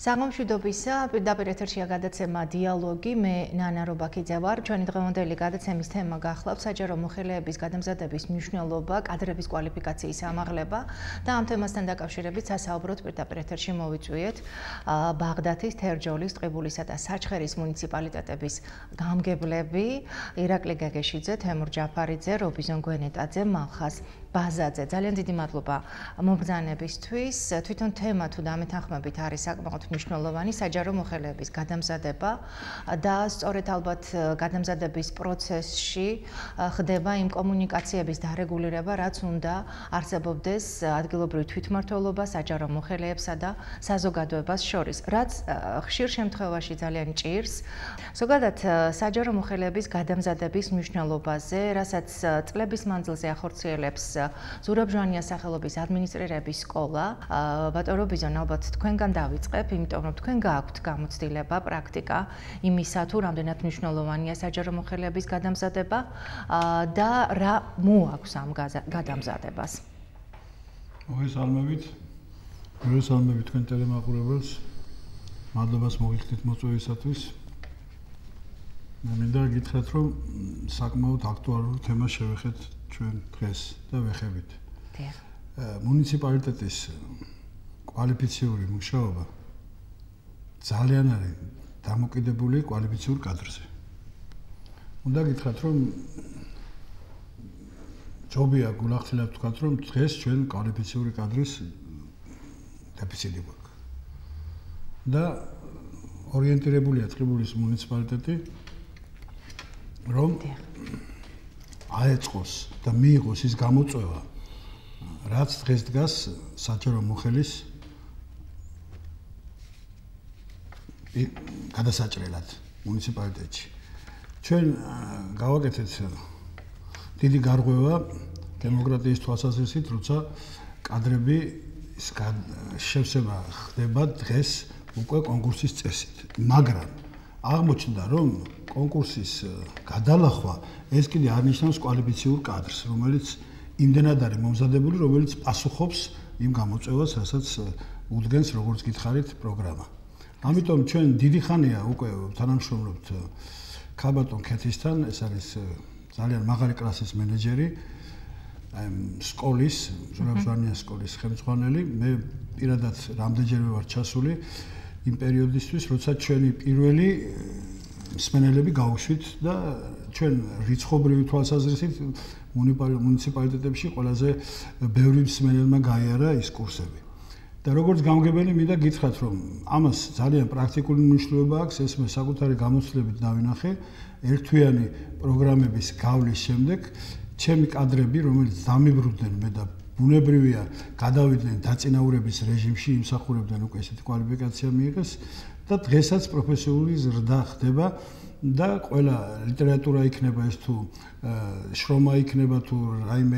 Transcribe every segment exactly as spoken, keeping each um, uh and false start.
საღამოშვიდობისა, პირდაპირ ეთერშია გადაცემა დიალოგი, მე ნანა რობაქიძე ვარ. ჩვენი დღევანდელი გადაცემის თემა გახლავს საჯარო მოხელეების გადამზადების მნიშვნელობა, კადრების კვალიფიკაციის ამაღლება და ამ თემასთან დაკავშირებით სასაუბროდ პირდაპირ ეთერში მოვიწვიეთ ბაღდათის, თერჯოლის, ტყიბულისა და საჩხერის მუნიციპალიტეტების გამგებლები ირაკლი გეგეშიძე, თემურ ჯაფარიძე, რობიზონ გვენეტაძე, მალხაზ ბაზაძე. ძალიან დიდი მადლობა მომბრძანებისთვის. თვითონ თემა თუ დამეთანხმებით არის საკმაოდ მნიშვნელოვანი საჯარო მოხელეების გადამზადება და სწორედ ალბათ გადამზადების პროცესში ხდება იმ კომუნიკაციების დარეგულირება, რაც უნდა არსებობდეს ადგილობრივ თვითმმართველობა საჯარო მოხელეებსა და საზოგადოებას შორის, რაც ხშირ შემთხვევაში ძალიან ჭირს. ზოგადად საჯარო მოხელეების გადამზადების მნიშვნელობაზე, რასაც წლების მანძილზე ახორციელებს ზურაბ ჟვანიას სახელობის ადმინისტრირების სკოლა, ბატონ რობიზონ, ალბათ თქვენგან დავიწყებ, იმიტომ რომ თქვენ გააქვთ გამოცდილება, პრაქტიკა იმისა, თუ რამდენად მნიშვნელოვანია საჯარო მოხელეების გადამზადება და რა მოაქვს ამ გადამზადებას. მოგესალმებით. მოგესალმებით თქვენ ტელემაყურებელს. მადლობას მოგიხდით მოწვევისათვის. მე მინდა გითხრათ, რომ საკმაოდ აქტუალური თემა შევეხეთ ჩვენ დღეს და ვეხებით. დიახ. მუნიციპალიტეტის კვალიფიციური მუშაობა ძალიან არის დამოკიდებული კვალიფიციურ კადრზე. უნდა გითხრათ, რომ ჯობია გულახდილად ვთქვათ, რომ დღეს ჩვენ კვალიფიციური კადრის დეფიციტი გვაქვს. და ორიენტირებულია ტყიბულის მუნიციპალიტეტი, რომ აეწყოს და მიიღოს ის გამოწვევა, რაც დღეს დგას საჯარო მოხელის გადასაჭრელად მუნიციპალიტეტში. ჩვენ გავაკეთეთ დიდი გარღვევა დემოკრატიის თვალსაზრისით, როცა კადრები შევსება ხდება დღეს უკვე კონკურსის წესით. მაგრამ აღმოჩნდა, რომ კონკურსის გადალახვა ეს კიდე არ ნიშნავს კვალიფიციურ კადრს, რომელიც იმდენად არის მომზადებული, რომელიც პასუხობს იმ გამოწვევას, რასაც უდგენს, როგორც გითხარით, პროგრამა. ამიტომ ჩვენ დიდი ხანია უკვე თანამშრომლობთ ქალბატონ ქეთისთან, ეს არის ძალიან მაღალი კლასის მენეჯერი, აი სკოლის, ზურაბ ჟვანიას სკოლის ხელმძღვანელი. მე პირადად რამდენჯერმე ვარ ჩასული იმ პერიოდისთვის, როცა ჩვენი პირველი მსმენელები გავუშვით და ჩვენ რიცხობრივი თვალსაზრისით მუნიციპალიტეტებში ყველაზე ბევრი მსმენელმა გაიარა ის კურსები. და როგორც გამგებელი მინდა გითხრათ, რომ ამას ძალიან პრაქტიკული მნიშვნელობა აქვს, ეს მე საკუთარი გამოცდილებით დავინახე. ერთთვიანი პროგრამების გავლის შემდეგ ჩემი კადრები, რომელიც დამიბრუნდნენ მე და ბუნებრივია გადავიდნენ დაწინაურების რეჟიმში, იმსახურებდნენ უკვე ესეთი კვალიფიკაცია მიიღეს და დღესაც პროფესიული ზრდა ხდება და ყველა ლიტერატურა იქნება ეს თუ შრომა იქნება თუ რაიმე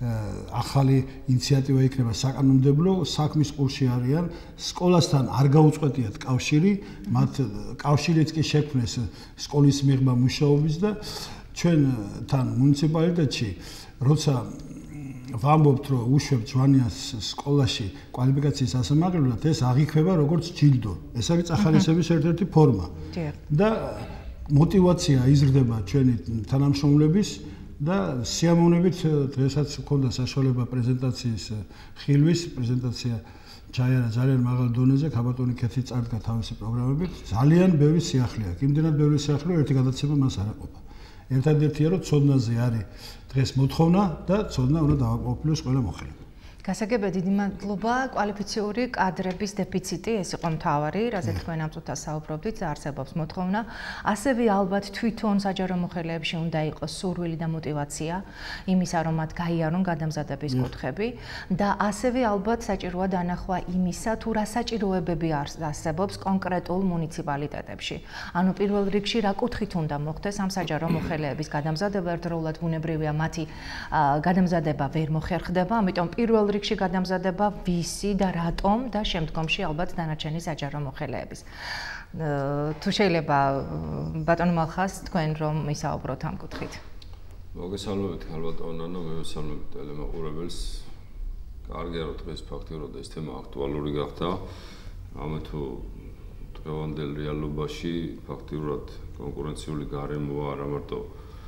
ახალი ინიციატივა იქნება საკანონმდებლო საქმის ყურში არიან, სკოლასთან არ გაუწყვეტიათ კავშირი, მათ კავშირიც კი შექმნეს სკოლის მიღმა მუშაობის და ჩვენთან მუნიციპალიტეტში როცა ვამბობთ, რომ უშვებთ ჟვანიას სკოლაში კვალიფიკაციის ასამაღლებლად, ეს აღიქვება როგორც ჯილდო. ეს არის წახალისების ერთ-ერთი ფორმა. და мотивация იზრდება ჩვენი თანამშრომლების და სიამოვნებით დღესაც მქონდა საშუალება პრეზენტაციის ხილვის პრეზენტაცია ჩაიარა ძალიან მაღალ დონეზე, ქალბატონი ქეთი წარდგა თავისი პროგრამებით. ძალიან ბევრი სიახლე აქვს. იმდენად ბევრი სიახლე, ერთი გადაცემა მას არ აყოფა. ერთადერთია, რომ ცოდნაზე არის დღეს მოთხოვნა და ცოდნა უნდა დავაკმაყოფილოს ყველა მოხელე. გასაგებია, დიდი მადლობა. კვალიფიციური კადრების დეფიციტი ეს იყო მთავარი, რაზეც თქვენ ამ წუთას საუბრობდით და არსებობს მოთხოვნა. ასევე ალბათ თვითონ საჯარო მოხელეებში უნდა იყოს სურვილი და мотивация იმისა, რომ მათ გაიარონ გადამზადების კუთხები და ასევე ალბათ საჭიროა დანახვა იმისა, თუ რა საჭიროებები არსებობს კონკრეტულ მუნიციპალიტეტებში. ანუ პირველ რიგში რა კუთხით უნდა მოხდეს ამ საჯარო მოხელეების გადამზადება, ერთდროულად ბუნებრივია მათი გადამზადება ვერ მოხერხდება, ამიტომ პირველ რიგში გადამზადება ვისი და რატომ და შემდგომში ალბათ დანარჩენი საჯარო მოხელეების. თუ შეიძლება ბატონ მალხაზ თქვენ რომ ისაუბროთ ამ კუთხით. მოგესალმებით ქალბატონ ნანო, მოგესალმებით ტელემაყურებელს. კარგია რომ დღეს ფაქტიურად ეს თემა აქტუალური გახდა. ამათუ დღევანდელ რეალობაში ფაქტიურად კონკურენციული გარემოა არა მარტო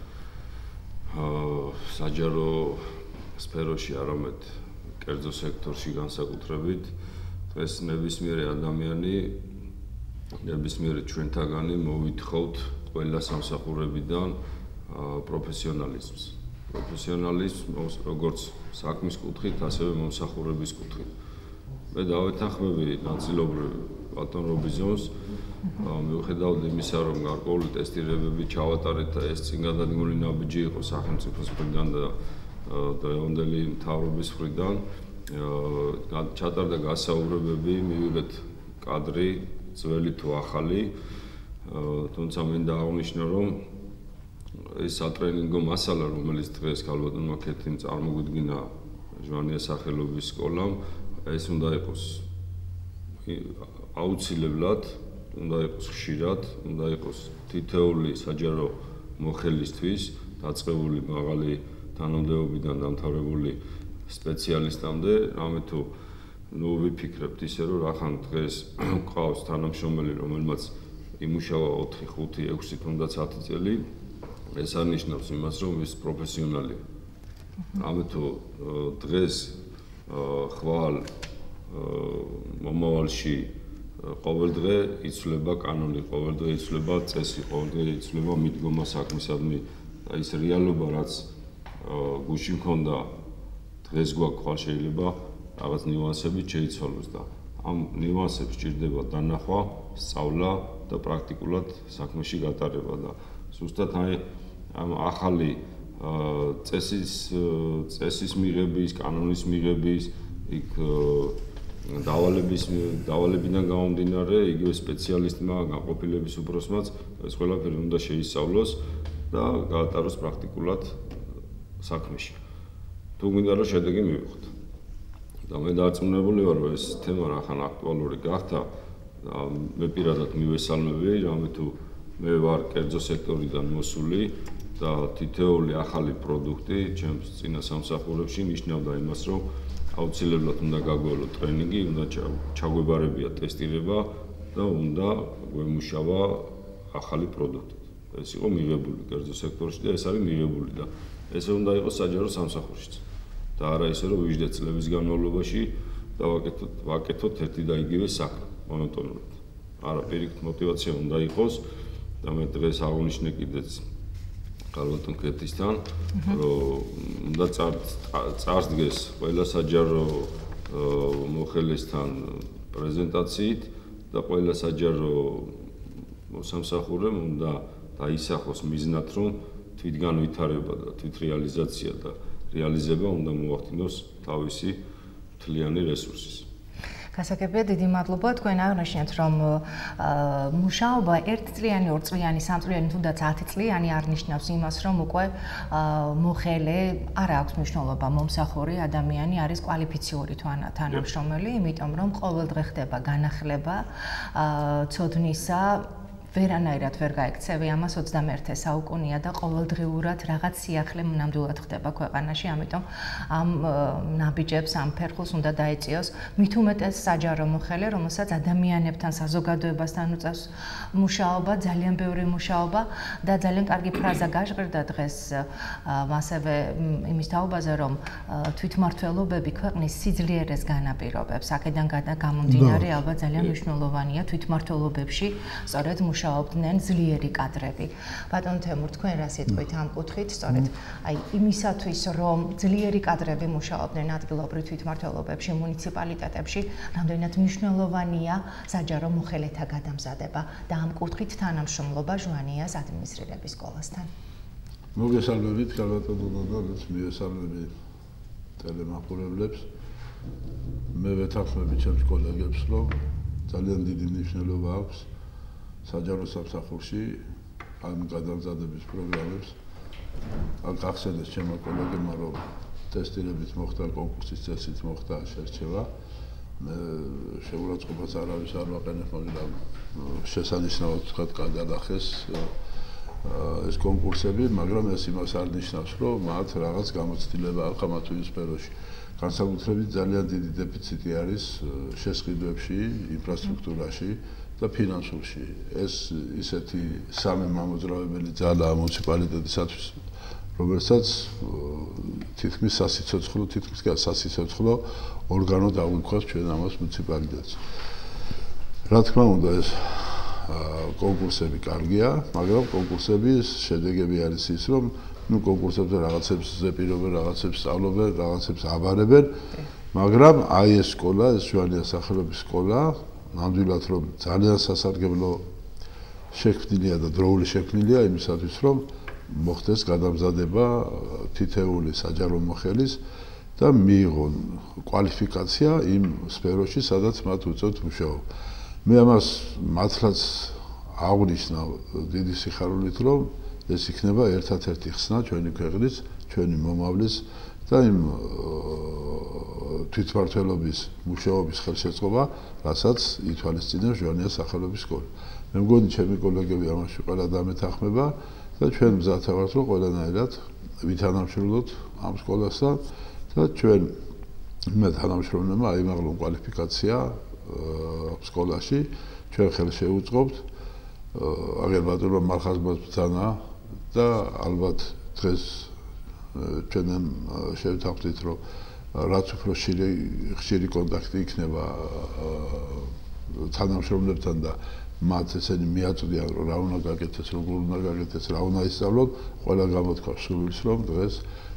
საჯარო სფეროში, არამედ კერძო სექტორში განსაკუთრებით. დღეს ნებისმიერი ადამიანი, ნებისმიერი ჩვენთაგანი მოვითხოვთ ყველა სამსახურებიდან პროფესიონალიზმს. პროფესიონალიზმს როგორც საქმის კუთხით, ასევე მომსახურების კუთხით. მე დავეთანხმები ნაწილობრივ ბატონ რობიზონს, მიუხედავად იმისა, რომ გარკვეული ტესტირებები ჩავატარეთ და ეს წინ გადადგმული ნაბიჯი იყო სახელმწიფოს მხრიდან და დღევანდელი მთავრობის მხრიდან, ჩატარდა გასაუბრებები, მივიღეთ კადრი, ძველი თუ ახალი, თუმცა მინდა აღნიშნო, რომ ეს სატრენინგო მასალა, რომელიც დღეს ქალბატონმა ქეთიმ წარმოგვიდგინა ჟვანიას სახელობის სკოლამ, ეს უნდა იყოს აუცილებლად, უნდა იყოს ხშირად, უნდა იყოს თითოეული საჯარო მოხელისთვის დაწყებული მაღალი თანამდებობიდან დამთავრებული სპეციალისტამდე, რამე თუ ნუ ვიფიქრებთ ისე, რომ რახან დღეს გვყავს თანამშრომელი, რომელმაც იმუშავა ოთხი, ხუთი, ექვსი, თუნდაც ათი წელი, ეს არნიშნავს იმას, რომ ის პროფესიონალია. რამე თუ დღეს ხვალ მომავალში ყოველდღე იცვლება კანონი, ყოველდღე იცვლება წესი, ყოველდღე იცვლება მიდგომა საქმისადმი და ის რეალობა, რაც გუშინ მქონდა, დღეს გვაქვს, ხვალ შეიძლება რაღაც ნიუანსებით შეიცვალოს და ამ ნიუანსებს სჭირდება დანახვა, სწავლა და პრაქტიკულად საქმეში გატარება და ზუსტად აი ამ ახალი წესის წესის მიღების, კანონის მიღების, იქ დავალების დავალებიდან გამომდინარე, იგივე სპეციალისტმა, განყოფილების უფროსმაც ეს ყველაფერი უნდა შეისწავლოს და გაატაროს პრაქტიკულად საქმეში. თუ მინდა რომ შედეგი მივიღოთ. და მე დარწმუნებული ვარ, რომ ეს თემა რახან აქტუალური გახდა, მე პირადად მივესალმები, რამე თუ მე ვარ კერძო სექტორიდან მოსული და თითოეული ახალი პროდუქტი ჩემს წინა სამსახურებში ნიშნავდა იმას, რომ აუცილებლად უნდა გაგვევლო ტრენინგი, უნდა ჩაგვებარებია ტესტირება და უნდა გვემუშავა ახალი პროდუქტი. ეს იყო მიღებული კერძო სექტორში და ეს არის მიღებული და ესე უნდა იყოს საჯარო სამსახურშიც. და არა ისე, რომ ვიждეთ წლების განმავლობაში და ვაკეთოთ ვაკეთოთ ერთი და იგივე საქმე მონოტონურად. არა, პირიქით мотиваცია უნდა იყოს და მე დღეს აღნიშნე კიდეც ქალბატონ ქეთისთან, რომ უნდა წარსდგეს ყველა საჯარო მოხელესთან პრეზენტაციით და ყველა საჯარო მოსამსახურემ უნდა დაისახოს მიზნად, რომ თვითგანვითარება და თვითრეალიზაცია და რეალიზება უნდა მოახდინოს თავისი მთლიანი რესურსის. გასაგებია, დიდი მადლობა. თქვენ აღნიშნეთ, რომ მუშაობა ერთწლიანი, ორწლიანი, სამწლიანი, თუნდაც ათი წლიანი არ ნიშნავს იმას, რომ უკვე მოხელე არ აქვს მნიშვნელობა, მომსახური ადამიანი არის კვალიფიციური თანამშრომელი, იმიტომ რომ ყოველდღე ხდება განახლება ცოდნისა. ვერანაირად ვერ გაექცევი ამას ოცდამეერთე საუკუნეა და ყოველდღიურად რაღაც სიახლე ნამდვილად ხდება ქვეყანაში, ამიტომ ამ ნაბიჯებს, ამ ფერხულს უნდა დაეწიოს მით უმეტეს საჯარო მოხელე, რომელსაც ადამიანებთან, საზოგადოებასთან უწევს მუშაობა, ძალიან ბევრი მუშაობა და ძალიან კარგი ფრაზა გაჟღერდა დღეს ასევე იმის თაობაზე, რომ თვითმმართველობები ქვეყნის სიძლიერეს განაპირობებს. აქედან გამომდინარე ალბათ ძალიან მნიშვნელოვანია თვითმმართველობებში სწორედ მუშაობდნენ ძლიერი კადრები. ბატონ თემურ, თქვენ რა სიტყვით ამ კუთხით, სწორედ აი იმისათვის, რომ ძლიერი კადრები მუშაობდნენ ადგილობრივ თვითმმართველობებში, მუნიციპალიტეტებში, რამდენად მნიშვნელოვანია საჯარო მოხელეთა გადამზადება და ამ კუთხით თანამშრომლობა ჟვანიას ადმინისტრირების სკოლასთან. მოგესალმებით, ქალბატონო და მივესალმები ტელემაყურებლებს. მე ვეთანხმები ჩემს კოლეგებს, რომ ძალიან დიდი მნიშვნელობა აქვს საჯარო სამსახურში ამ გადამზადების პროგრამებს. ან გახსენეს ჩემო კოლეგებმა, რომ ტესტირებით მოხდა, კონკურსის წესით მოხდა შერჩევა. მე შეურაცხყოფას არავის არ ვაყენებ, მაგრამ შესანიშნავად თქვა გადალახეს ეს კონკურსები, მაგრამ ეს იმას არ ნიშნავს, რომ მათ რაღაც გამოცდილება აქვს ამ თუ იმ სფეროში. განსაკუთრებით ძალიან დიდი დეფიციტი არის შესყიდვებში, ინფრასტრუქტურაში, და ფინანსურში. ეს ისეთი სამი მამოძრავებელი ძალაა მუნიციპალიტეტისათვის, რომელსაც თითქმის სასიცოცხლო, თითქმის სასიცოცხლო ორგანო დაგვიქვას ჩვენ ამას მუნიციპალიტეტს. რა თქმა უნდა, ეს კონკურსები კარგია, მაგრამ კონკურსების შედეგები არის ის, რომ ნუ კონკურსებზე რაღაცებს ზეპირობენ, რაღაცებს სწავლობენ, რაღაცებს აბარებენ, მაგრამ აი ეს სკოლა, ეს ჟვანია სახელობის სკოლა, ნამდვილად რომ ძალიან სასარგებლო შექმნილია და დროული შექმნილია იმისათვის, რომ მოხდეს გადამზადება თითეული საჯარო მოხელის და მიიღონ კვალიფიკაცია იმ სფეროში, სადაც მათ უწევთ მუშაობა. მე ამას მართლაც აღნიშნავ დიდი სიხარულით, რომ ეს იქნება ერთადერთი ხსნა ჩვენი ქვეყნის, ჩვენი მომავლის და იმ თვითმმართველობის მუშაობის ხელშეწყობა, რასაც ითვალისწინებს ჟვანიას სახელობის სკოლა. მე მგონი, ჩემი კოლეგები ამაში ყველა დამეთანხმება და ჩვენ მზად ვართ, რომ ყველანაირად ვითანამშრომლოთ ამ სკოლასთან და ჩვენ მე თანამშრომლებმა აიმაღლონ კვალიფიკაცია სკოლაში, ჩვენ ხელს შევუწყობთ, აგერ ბატონმა მალხაზბას ბრძანა და ალბათ დღეს ჩვენ შევთანხმდით, რომ რაც უფრო ხშირი კონტაქტი იქნება თანამშრომლებთან და მათ ესენი მიაწვდიან, რომ რა უნდა გაკეთდეს, როგორ უნდა გაკეთდეს, რა უნდა ისწავლონ, ყველა გამოთქვა სურვილს, რომ დღეს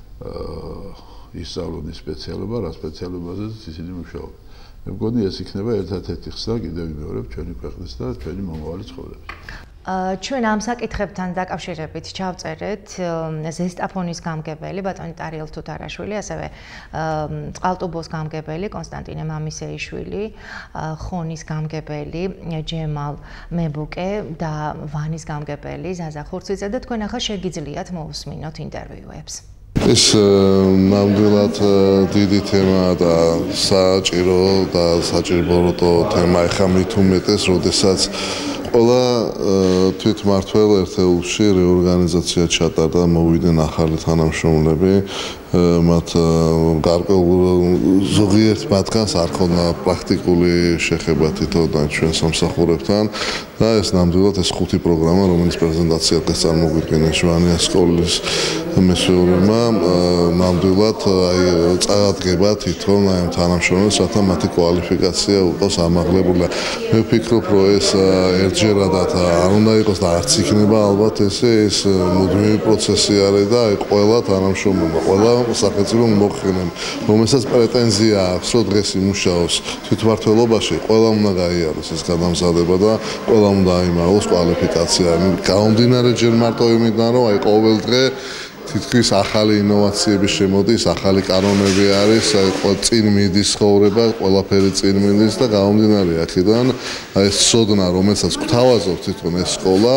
ისწავლონ ის სპეციალობა, რა სპეციალობაზეც ისინი მუშაობენ. მე მგონი, ეს იქნება ერთადერთი ხსნა, კიდევ ვიმეორებ, ჩვენი ქვეყნის და ჩვენი მომავალი ცხოვრების. ჩვენ ამ საკითხებთან დაკავშირებით ჩავწერეთ ზესტაფონის გამგებელი ბატონი ტარიელ თუთარაშვილი, ასევე წყალტუბოს გამგებელი კონსტანტინე მამისეიშვილი, ხონის გამგებელი ჯემალ მებუკე და ვანის გამგებელი ზაზა ხურციძე და თქვენ ახლა შეგიძლიათ მოусმინოთ ინტერვიუებს. ეს ნამდვილად დიდი თემა და საჭირო და საჭირობროტო თემა ეხა მით უმეტეს, როდესაც ყველა თვითმმართველ ერთეულში რეორგანიზაცია ჩატარდა, მოვიდნენ ახალი თანამშრომლები, მათ გარკვეულ ზოგიერთ მათგანს არ ქონდა პრაქტიკული შეხება თვითონ ჩვენ სამსახურებთან და ეს ნამდვილად ეს ხუთი პროგრამა, რომელიც პრეზენტაციად წარმოგვიდგენეს ჟვანიას სკოლის მესვეურებმა, ნამდვილად აი წარადგება თვითონ აი თანამშრომლებს, რათა მათი კვალიფიკაცია იყოს ამაღლებული. მე ვფიქრობ, რომ ეს ერთჯერადად არ უნდა იყოს და არც იქნება ალბათ ესე ეს მუდმივი პროცესი არის და აი ყველა თანამშრომელმა, ყველა სახელმწიფო მოხდენენ, რომელსაც პრეტენზია აქვს, რომ დღეს იმუშაოს თვითმმართველობაში, ყველა უნდა გაიაროს ეს გადამზადება და ყველა უნდა აიმაღლოს კვალიფიკაცია. გამომდინარე ჯერ მარტო იმიდან, რომ აი ყოველ დღე თითქმის ახალი ინოვაციები შემოდის, ახალი კანონები არის, აი წინ მიდის ცხოვრება, ყველაფერი წინ მიდის და გამომდინარე აქედან აი ეს სოდნა, რომელსაც გვთავაზობთ თვითონ ეს სკოლა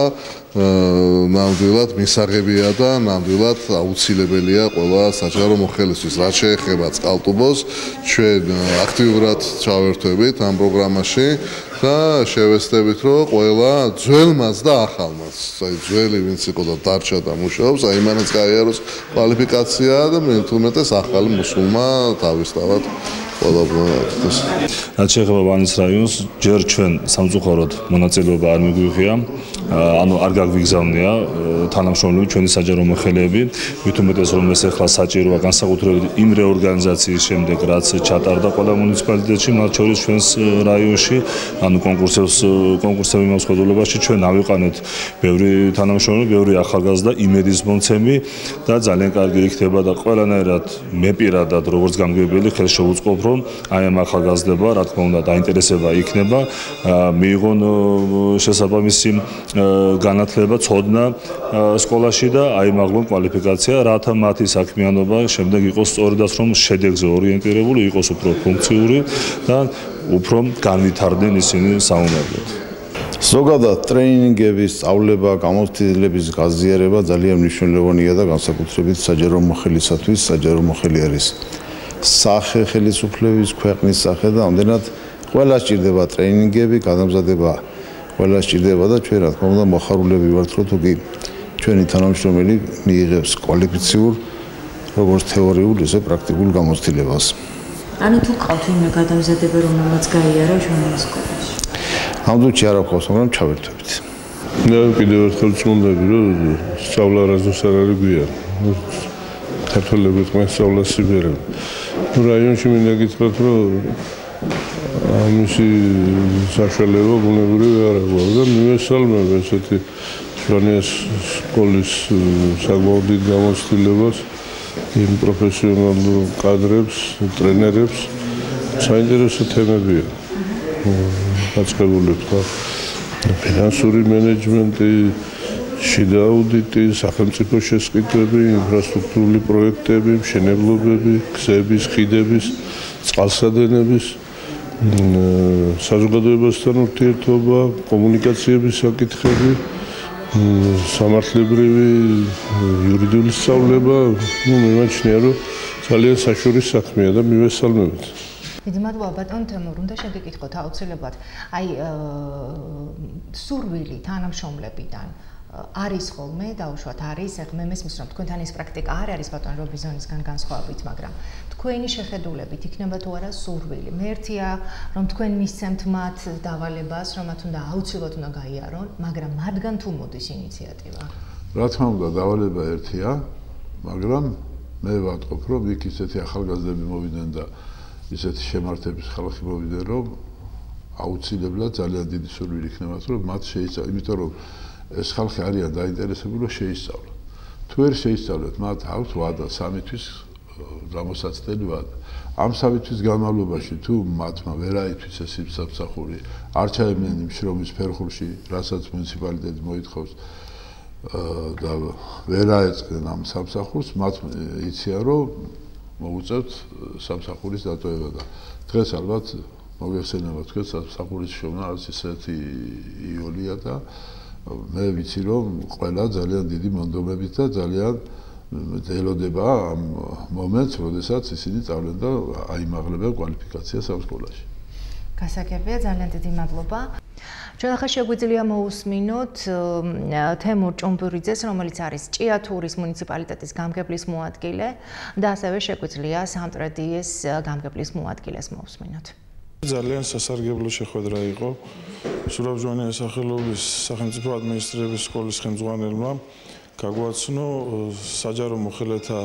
ნამდვილად მისაღებია და ნამდვილად აუცილებელია ყველა საჯარო მოხელისთვის. რაც შეეხება წყალტუბოს, ჩვენ აქტიურად ჩავერთვებით ამ პროგრამაში და შევეცდებით, რომ ყველა ძველმაც და ახალმაც, აი ძველი ვინც იყო და დარჩა და მუშაობს, აი იმანაც გაიაროს კვალიფიკაცია და მithumetes ახალი მოსულმა თავისთავად ყველა პროექტს. რაც შეეხება ვანის რაიონს, ჯერ ჩვენ სამწუხაროდ მონაწილეობა არ მიგვიღია, ანუ არ გაგვიგზავნია თანამშრომლები, ჩვენი საჯარო მოხელეები, მithumetes რომ ეს ახლა საჭიროა განსაკუთრებით იმ რეორგანიზაციის შემდეგ, რაც ჩატარდა ყველა მუნიციპალიტეტში, მათ შორის ჩვენს რაიონში, ანუ კონკურსებს კონკურსების მოსყიდულებაში ჩვენ ავიყანეთ ბევრი თანამშრომელი, ბევრი ახალგაზრდა, იმედის მომცემი და ძალიან კარგი იქნება და ყველანაირად მე პირადად როგორც გამგებელი ხელს შევუწყობ, რომ აი ამ ახალგაზრდება, რა თქმა უნდა, დაინტერესება იქნება, მიიღონ შესაბამისი განათლება, ცოდნა სკოლაში და აიმაღლონ კვალიფიკაცია, რათა მათი საქმიანობა შემდეგ იყოს სწორედაც რომ შედეგზე ორიენტირებული, იყოს უფრო ფუნქციური და უფრო განვითარდნენ ისინი საომარლოდ. ზოგადად ტრეინინგების, სწავლება, გამოცდილების გაზიარება ძალიან მნიშვნელოვანია და განსაკუთრებით საჯარო მოხელისათვის, საჯარო მოხელი არის სახე ხელისუფლების, ქვეყნის სახე და ამდენად ყველა სჭირდება ტრეინინგები, გადამზადება ყველა სჭირდება და ჩვენ რა თქმა უნდა მოხარულები ვართ, რომ თუკი ჩვენი თანამშრომელი მიიღებს კვალიფიციურ, როგორც თეორიულ, ისე პრაქტიკულ გამოცდილებას. ანუ თუ ყავთ ვინმე გადამზადება, რომელმაც გაიარა ჟურნალის სკოლაში? ამდუჩი არ აქვს, მაგრამ ჩავერთვებით. და კიდევ ერთხელ წუნდები, რომ სწავლა არასდროს არ არის გვიან. ქართველები თქვენ სწავლას იბერებენ. ნუ რაიონში მინდა გითხრათ, რომ ამისი საშუალება ბუნებრივი არ აქვს და მივესალმებ ესეთი ჟანრის სკოლის საკმაოდ დიდ გამოცდილებას იმ პროფესიონალურ კადრებს, ტრენერებს საინტერესო თემებია. გაწყებული თქვა ფინანსური მენეჯმენტი, შიდა აუდიტი, სახელმწიფო შესყიდვები, ინფრასტრუქტურული პროექტები, მშენებლობები, გზების, ხიდების, წყალსადენების, საზოგადოებასთან ურთიერთობა, კომუნიკაციების საკითხები, სამართლებრივი იურიდიული სწავლება, ну, მიმაჩნია, რომ ძალიან საშუალო საქმეა და მივესალმებით. დიდი მადლობა ბატონ თემურ, უნდა შეგეკითხოთ აუცილებლად. აი სურვილი თანამშრომლებიდან არის ხოლმე, დაუშვათ არის, ეხლა მე მესმის რომ თქვენთან ეს პრაქტიკა არ არის ბატონ რობიზონისგან განსხვავებით, მაგრამ თქვენი შეხედულებით იქნება თუ არა სურვილი. მე ერთია რომ თქვენ მისცემთ მათ დავალებას, რომ მათ უნდა აუცილებლად უნდა გაიარონ, მაგრამ მათგან თუ მოდის ინიციატივა? რა თქმა უნდა, დავალება ერთია, მაგრამ მე ვატყობ, რომ იქ ისეთი ახალგაზრდები მოვიდნენ და ისეთი შემართების ხალხი მოვიდნენ, რომ აუცილებლად ძალიან დიდი სურვილი იქნებათ, რომ მათ შეისწავლონ, იმიტომ რომ ეს ხალხი არიან დაინტერესებული, რომ შეისწავლონ. თუ ვერ შეისწავლეთ, მათ აქვს ვადა სამი თვის გამოსაცდელი ვადა. ამ სამი თვის განმავლობაში თუ მათმა ვერ აითვისეს ეს სამსახური, არ ჩაებნენ იმ შრომის ფერხულში, რასაც მუნიციპალიტეტი მოითხოვს და ვერ აეწყდნენ ამ სამსახურს, მათ იციან, რომ მოუწევთ სამსახურის დატოვება და დღეს ალბათ მოგეხსენება თქვენ სამსახურის შრომა არის ისეთი იოლია და მე ვიცი რომ ყველა ძალიან დიდი მონდომებით და ძალიან ელოდება ამ მომენტს, როდესაც ისინი წავლენ და აიმაღლებენ კვალიფიკაციას ამ სკოლაში. გასაგებია, ძალიან დიდი მადლობა. ჩვენ ახლა შეგვიძლია მოусმინოთ თემურ ჭუმბურიძეს, რომელიც არის ჭიათურის მუნიციპალიტეტის გამგებლის მოადგილე და ასევე შეგვიძლია სამტრედიის გამგებლის მოადგილეს მოусმინოთ. ძალიან სასარგებლო შეხვედრა იყო სურაბ-ჟვანიას სახელობის სახელმწიფო ადმინისტრების სკოლის ხელმძღვანელმა გაგვაცნო საჯარო მოხელეთა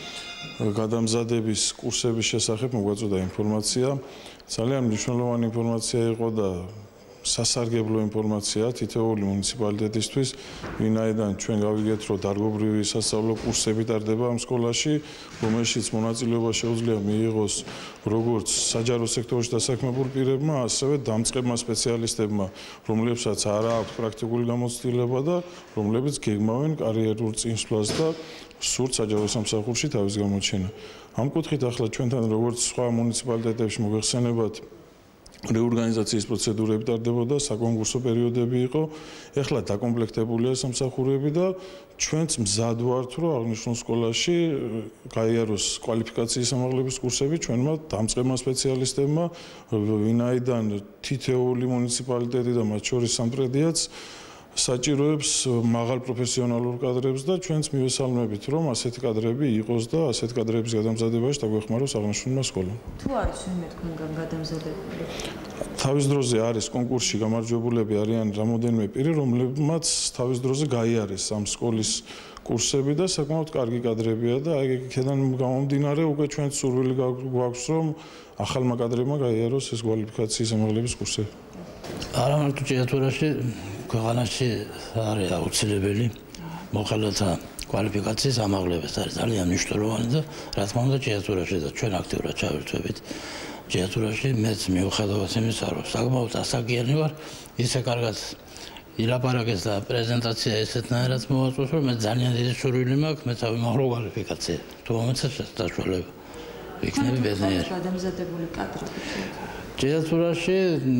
გადამზადების კურსების შესახებ მოგვაწოდა ინფორმაცია. ძალიან მნიშვნელოვანი ინფორმაცია იყო და სასარგებლო ინფორმაცია თითოეული მუნიციპალიტეტისთვის, ვინაიდან ჩვენ გავიგეთ, რომ დარგობრივი სასწავლო კურსები ტარდება ამ სკოლაში, რომელშიც მონაწილეობა შეუძლია მიიღოს როგორც საჯარო სექტორში დასაქმებულ პირებმა, ასევე დამწყებმა სპეციალისტებმა, რომლებსაც არ აქვთ პრაქტიკული გამოცდილება და რომლებიც გეგმავენ კარიერულ წინსვლას და სურთ საჯარო სამსახურში თავის გამოჩენა. ამ კუთხით ახლა ჩვენთან როგორც სხვა მუნიციპალიტეტებში მოგეხსენებათ რეორგანიზაციის პროცედურები ტარდებოდა, საკონკურსო პერიოდები იყო. ეხლა დაკომპლექტებულია სამსახურები და ჩვენც მზად ვართ, რომ აღნიშნულ სკოლაში გაიაროს კვალიფიკაციის ამაღლების კურსები ჩვენმა დამწყებმა სპეციალისტებმა, ვინაიდან თითოეული მუნიციპალიტეტი და მათ შორის სამტრედიაც საჭიროებს მაღალ პროფესიონალურ კადრებს და ჩვენც მივესალმებით, რომ ასეთი კადრები იყოს და ასეთი კადრების გადამზადებაში დაგვეხმაროს აღნიშნულმა სკოლამ. თუ არის ვინმე თქვენგან გადამზადებული? თავის დროზე არის კონკურსში გამარჯვებულები არიან რამოდენიმე პირი, რომლებმაც თავის დროზე გაიარეს ამ სკოლის კურსები და საკმაოდ კარგი კადრებია და აი იქიდან გამომდინარე უკვე ჩვენ სურვილი გვაქვს, რომ ახალმა კადრებმა გაიაროს ეს კვალიფიკაციის ამაღლების კურსები. არა მარტო ჭიათურაში, ქვეყანაში არის აუცილებელი მოხელეთა კვალიფიკაციის ამაღლება, არის ძალიან მნიშვნელოვანი და რა თქმა უნდა ჭიათურაში და ჩვენ აქტიურად ჩავერთვებით ჭიათურაში. მეც მიუხედავად იმისა, რომ საკმაოდ ასაკიანი ვარ, ისე კარგად ილაპარაკეს და პრეზენტაცია ესეთნაირად მოვაწვევს, რომ მე ძალიან დიდი სურვილი მაქვს, მე წავიმაღლო კვალიფიკაცია. თუ მომეცეს საშუალება იქნები ბედნიერი. გადამზადებული კადრები. ჭიათურაში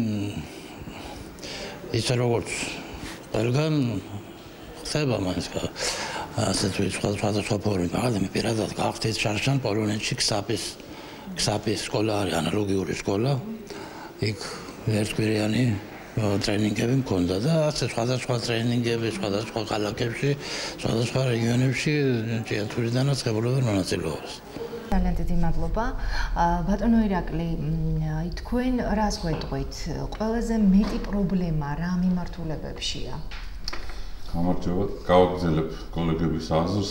ისე როგორც ყველგან ხდება მაინც ასეთი სხვადასხვა ფორუმი, მაგრამ მე პირადად გავხდით შარშან პოლონეთში ქსაპის ქსაპის სკოლა არის ანალოგიური სკოლა. იქ ერთკვირიანი ტრენინგები მქონდა და ასე სხვადასხვა ტრენინგები სხვადასხვა ქალაქებში, სხვადასხვა რეგიონებში ჭიათურიდანაც ღებულობენ მონაწილეობას. ძალიან დიდი მადლობა. ბატონო ირაკლი, თქვენ რას გვეტყვით? ყველაზე მეტი პრობლემა რა მიმართულებებშია? გამარჯობა, გავაგზავნებ კოლეგების აზრს.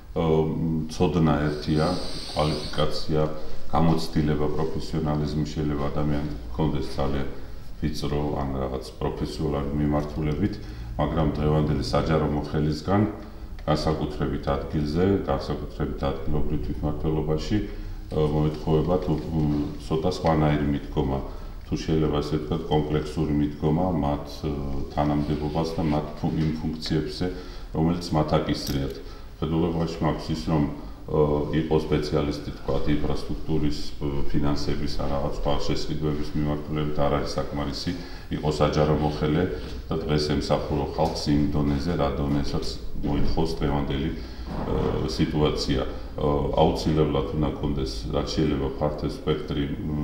ცოდნა ერთია, კვალიფიკაცია, გამოცდილება, პროფესიონალიზმი შეიძლება ადამიანს ჰქონდეს ძალიან ვიწრო ან რაღაც პროფესიონალური მიმართულებით, მაგრამ დღევანდელი საჯარო მოხელისგან განსაკუთრებით ადგილზე, განსაკუთრებით ადგილობრივ თვითმმართველობაში მოეთხოვება თუ ცოტა სხვანაირი მიდგომა, თუ შეიძლება ასე ვთქვათ, კომპლექსური მიდგომა მათ თანამდებობას და მათ იმ ფუნქციებზე, რომელიც მათ აკისრიათ. Fedulebashi მაქვს ის რომ იყო სპეციალისტი თქვათ ინფრასტრუქტურის, ფინანსების ან რაღაც სხვა შესყიდვების მიმართულებით არ არის საკმარისი, იყო საჯარო მოხელე და დღეს ემსახურო ხალხს იმ დონეზე, რა დონესაც მოითხოვს დღევანდელი სიტუაცია. აუცილებლად უნდა კონდეს რაც შეიძლება ფართო სპექტრი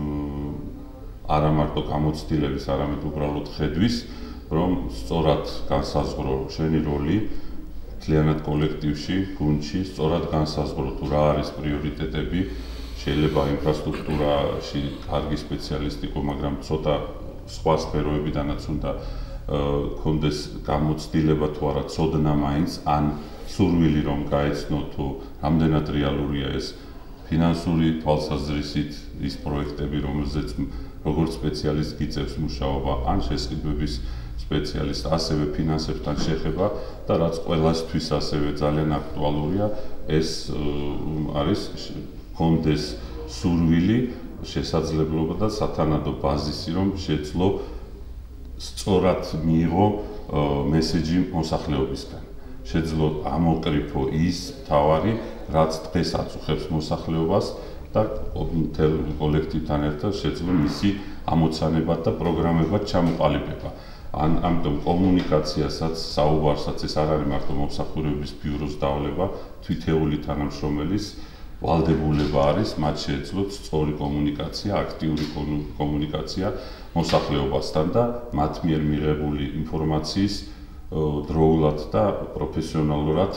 არა მარტო გამოცდილების, არამედ უბრალოდ ხედვის, რომ სწორად განსაზღვრო შენი როლი მთლიანად კოლექტივში, გუნდში, სწორად განსაზღვრო თუ რა არის პრიორიტეტები, შეიძლება ინფრასტრუქტურაში კარგი სპეციალისტი იყო, მაგრამ ცოტა სხვა სფეროებიდანაც უნდა კონდეს გამოცდილება თუ არა ცოდნა მაინც, ან სურვილი რომ გაეცნო თუ რამდენად რეალურია ეს ფინანსური თვალსაზრისით ის პროექტები, რომელზეც როგორც სპეციალისტ გიწევს მუშაობა, ან შესყიდვების სპეციალისტ, ასევე ფინანსებთან შეხება და რაც ყველასთვის ასევე ძალიან აქტუალურია, ეს არის კონდეს სურვილი, შესაძლებლობა და სათანადო ბაზისი, რომ შეძლო სწორად მიიღო მესეჯი მოსახლეობისგან. შეძლო ამოკრიფო ის თავარი, რაც დღეს აწუხებს მოსახლეობას და მთელ კოლექტივთან ერთად შეძლო მისი ამოცანება და პროგრამებად ჩამოყალიბება. ან ამიტომ კომუნიკაციასაც, საუბარსაც ეს არ არის მარტო მომსახურების ბიუროს დავლება, თითეული თანამშრომელის ვალდებულება არის, მათ შეეძლოთ სწორი კომუნიკაცია, აქტიური კომუნიკაცია მოსახლეობასთან და მათ მიერ მიღებული ინფორმაციის დროულად და პროფესიონალურად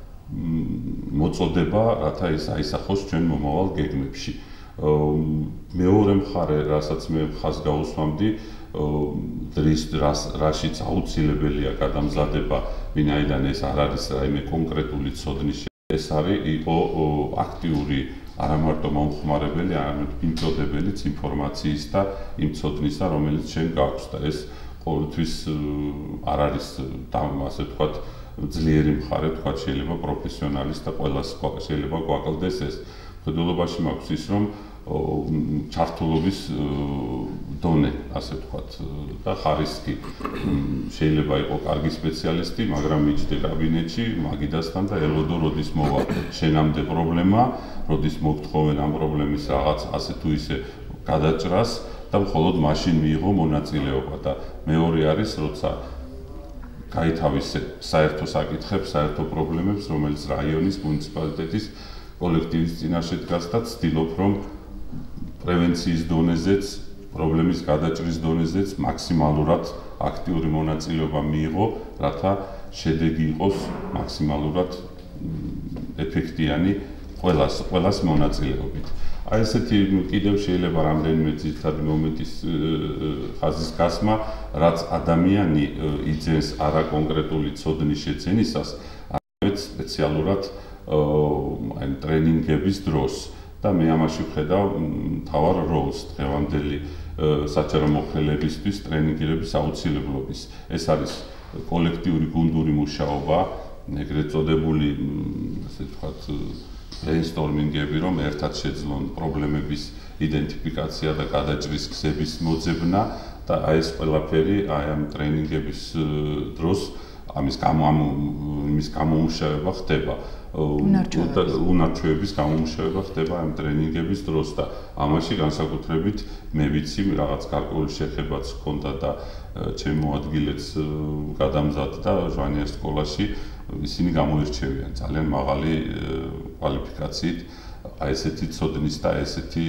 მოწოდება, რათა ის აისახოს ჩვენ მომავალ გეგმებში. მეორე მხარე, რასაც მე ხაზს გაუსვამდი, დრის რაშიც აუცილებელია გადამზადება, ვინაიდან ეს არ არის რაიმე კონკრეტული ცოდნის, ეს არის იყო აქტიური არა მარტო მომხმარებელი, არამედ მიმწოდებელიც ინფორმაციის და იმ ცოდნისა, რომელიც შენ გაქვს და ეს ყოველთვის არ არის ასე ვთქვათ ძლიერი მხარე, ვთქვათ შეიძლება პროფესიონალის და ყველას შეიძლება გვაკლდეს ეს. Fedulebashi მაქვს ის რომ ჩართულობის დონე, ასე ვთქვათ, და ხარისხი შეიძლება იყო კარგი სპეციალისტი, მაგრამ მიჯდე კაბინეტში მაგიდასთან და ელოდო როდის მოვა შენამდე პრობლემა, როდის მოგთხოვენ ამ პრობლემის რაღაც ასე თუ ისე გადაჭრას და მხოლოდ მაშინ მიიღო მონაწილეობა და მეორე არის, როცა გაითავისე საერთო საკითხებს, საერთო პრობლემებს, რომელიც რაიონის მუნიციპალიტეტის კოლექტივის წინაშე დგას და ცდილობ რომ პრევენციის დონეზეც, პრობლემის გადაჭრის დონეზეც მაქსიმალურად აქტიური მონაწილეობა მიიღო, რათა შედეგი იყოს მაქსიმალურად ეფექტიანი ყველას, ყველას მონაწილეობით. აი ესეთი კიდევ შეიძლება რამდენიმე ძირითადი მომენტის ხაზის გასმა, რაც ადამიანი იძენს არა კონკრეტული ცოდნის შეძენისას, არამედ სპეციალურად აი ტრენინგების დროს. და მე ამაში ვხედავ მთავარ როლს დღევანდელი საჯარო მოხელებისთვის ტრენინგების აუცილებლობის. ეს არის კოლექტიური გუნდური მუშაობა, ეგრეთ წოდებული, ასე ვთქვათ, ბრეინსტორმინგები, რომ ერთად შეძლონ პრობლემების იდენტიფიკაცია და გადაჭრის გზების მოძებნა და აი ეს ყველაფერი აი ამ ტრენინგების დროს ამის გამო იმის გამომუშავება ხდება. უნარჩვევების გამომუშავება ხდება ამ ტრენინგების დროს და ამაში განსაკუთრებით მე ვიცი რაღაც გარკვეული შეხებაც ჰქონდა და ჩემი მოადგილეც გადამზადდა ჟვანიას სკოლაში, ისინი გამოირჩევიან ძალიან მაღალი კვალიფიკაციით აი ესეთი ცოდნის და ესეთი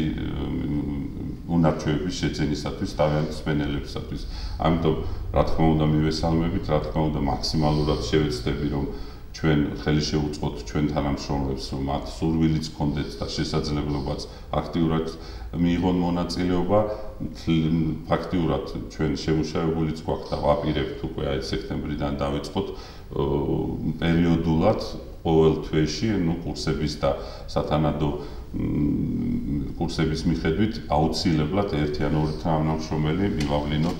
უნარჩვევების შეძენისათვის თავიანთი სპენელებისათვის. ამიტომ რა თქმა უნდა მივესალმებით, რა თქმა უნდა მაქსიმალურად შევეცდები რომ ჩვენ ხელი შეუწყოთ ჩვენ თანამშრომლებს, რომ მათ სურვილიც ჰქონდეთ და შესაძლებლობაც აქტიურად მიიღონ მონაწილეობა. ფაქტიურად ჩვენ შემუშავებულიც გვაქვს და ვაპირებთ უკვე აი სექტემბრიდან დავიწყოთ პერიოდულად ყოველ თვეში, ну, კურსების და სათანადო კურსების მიხედვით აუცილებლად ერთი ან ორი თანამშრომელი მივავლინოთ